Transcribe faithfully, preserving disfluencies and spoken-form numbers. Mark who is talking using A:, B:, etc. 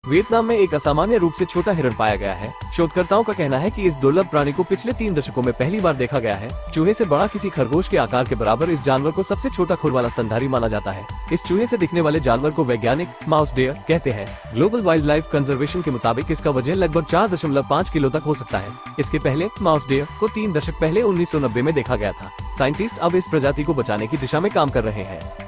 A: Vietnam में एक असामान्य रूप से छोटा हिरण पाया गया है। शोधकर्ताओं का कहना है कि इस दुर्लभ प्राणी को पिछले तीन दशकों में पहली बार देखा गया है। चूहे से बड़ा किसी खरगोश के आकार के बराबर इस जानवर को सबसे छोटा खुर वाला स्तनधारी माना जाता है। इस चूहे से दिखने वाले जानवर को वैज्ञानिक माउस डेयर कहते हैं। ग्लोबल वाइल्ड लाइफ कंजर्वेशन के मुताबिक इसका वजन लगभग चार दशमलव पाँच किलो तक हो सकता है। इसके पहले माउस डेयर को तीन दशक पहले उन्नीस सौ नब्बे में देखा गया था। साइंटिस्ट अब इस प्रजाति को बचाने की दिशा में काम कर रहे हैं।